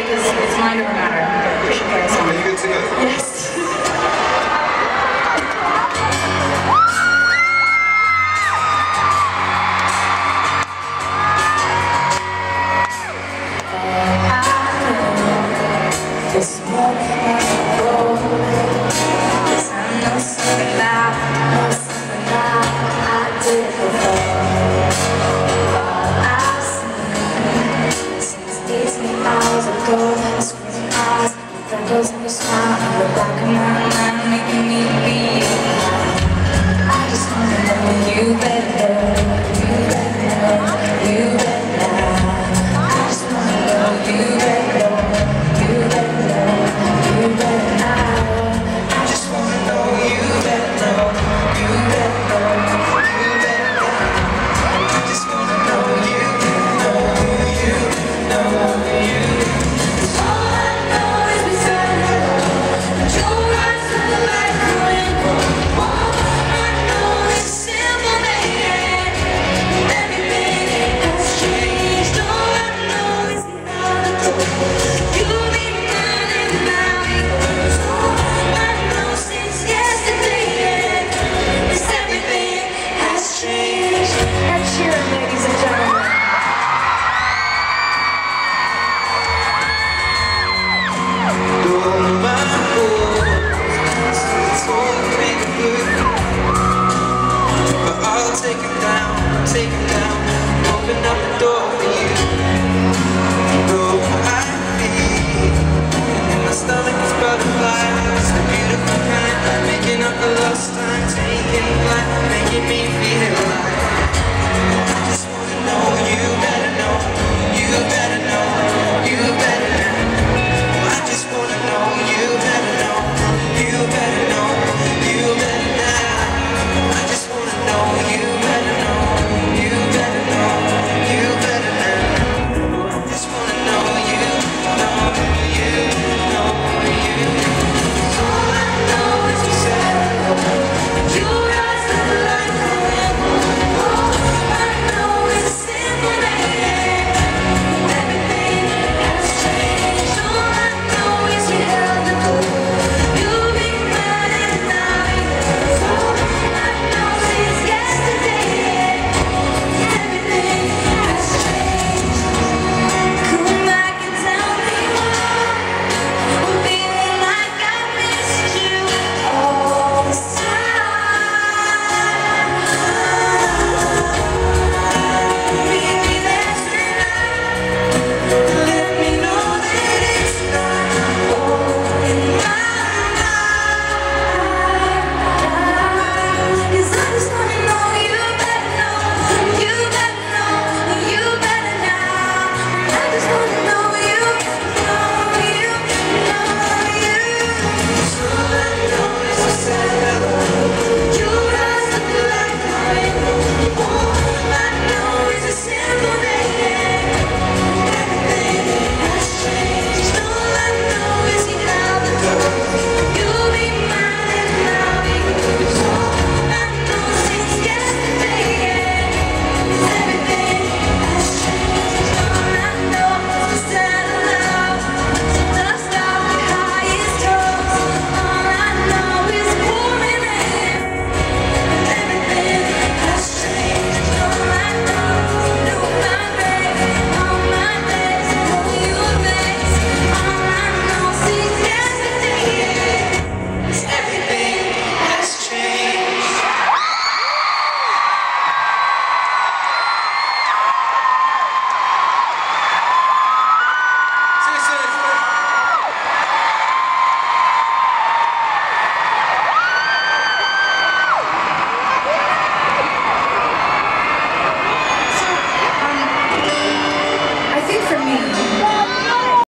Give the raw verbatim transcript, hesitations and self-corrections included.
because it's mind over matter. We should play a song. Are you good to go? Yes. This morning I go, 'cause I know something now, know something now I did before. All I've seen since eighteen hours ago, squinting eyes, freckles in your smile, in the back of my mind, making me be. I just wanna know you better, you better, you better. I just wanna know you better, you better. You better know. I just wanna know you better know. You better know. You better know. I just wanna know you know. You know you. All I know is beside you, and your eyes look like the rainbow. All I know is simple, baby. Everything has changed. All I know is now you'll be mine and mine. Sheeran, ladies and gentlemen. Though my voice is holding blue, but I'll take it down, take it down, open up the door.